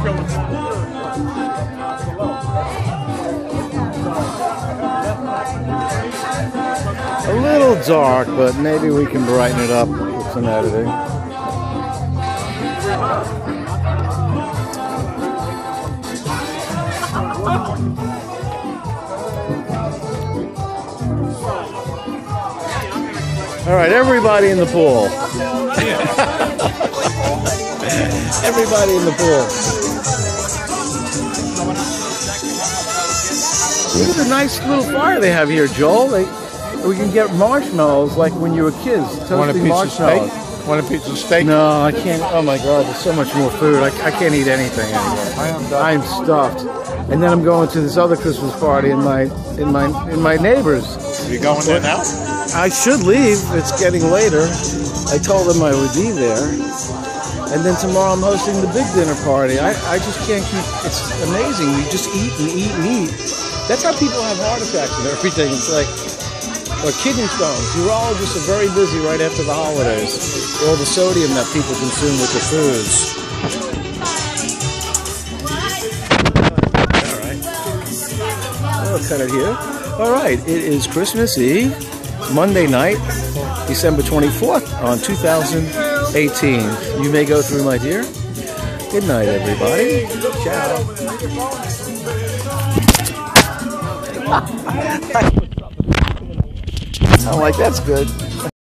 A little dark, but maybe we can brighten it up with some editing. All right, everybody in the pool. Everybody in the pool. Look at the nice little fire they have here, Joel. We can get marshmallows like when you were kids. Want a piece of steak? Want a piece of steak? No, I can't. Oh my God, there's so much more food. I can't eat anything anymore. I'm stuffed. And then I'm going to this other Christmas party in my neighbors. Are you going there now? I should leave. It's getting later. I told them I would be there. And then tomorrow I'm hosting the big dinner party. I just can't keep. It's amazing. You just eat and eat and eat. That's how people have heart attacks and everything. It's like, or kidney stones. You're all just very busy right after the holidays. All the sodium that people consume with the foods. All right. I'll cut it here. All right. It is Christmas Eve, Monday night, December 24th on 2018. You may go through, my dear. Good night, everybody. Ciao. I'm like, that's good.